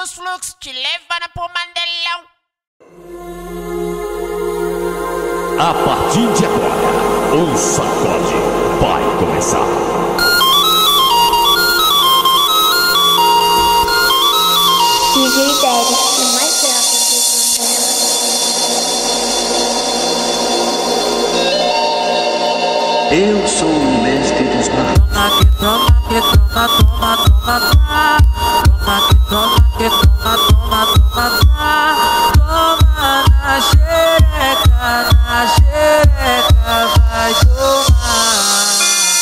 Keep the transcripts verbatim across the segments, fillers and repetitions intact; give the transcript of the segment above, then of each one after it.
dos fluxos te levando pro Mandelão. A partir de agora, o sacode vai começar. D J Derek, o mais bravo do Eu sou o mestre dos magos. Toma que toma, toma, toma, toma. Toma que toma, que toma, toma, toma, toma. Toma na xereca, na xereca vai tomar.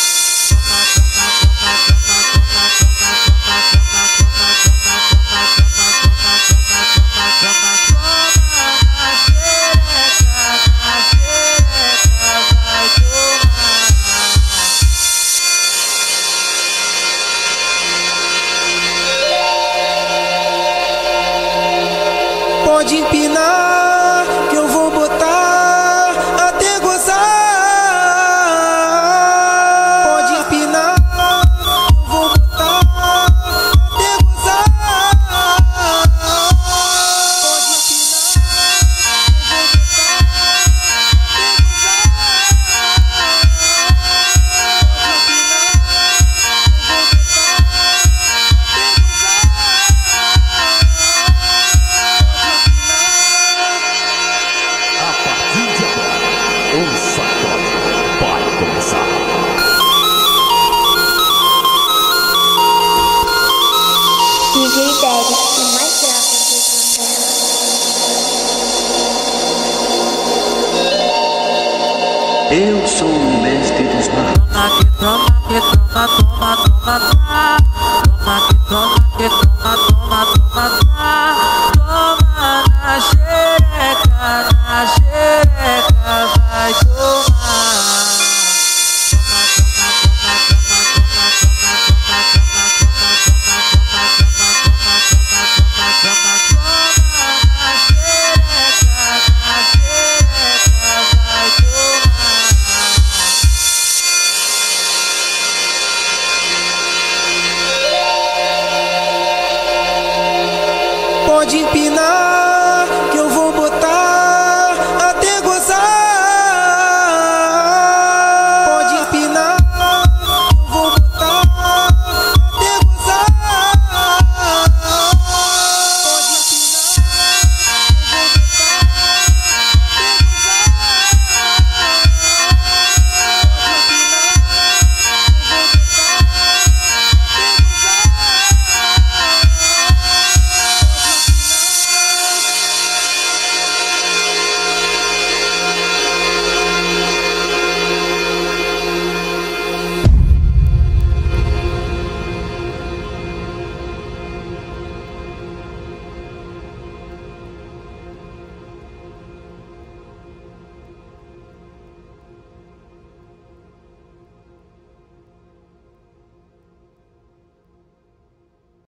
Pode empinar que eu vou botar até gozar. Pode empinar que eu vou botar até gozar. Pode empinar que eu vou O sacode vai começar. D J Derek, o mais bravo do Eu sou o mestre dos magos. Toma que toma, toma, toma, toma. Toma que toma, que toma, toma, toma, toma. Toma na xereca, na xereca vai tomar. Pode empinar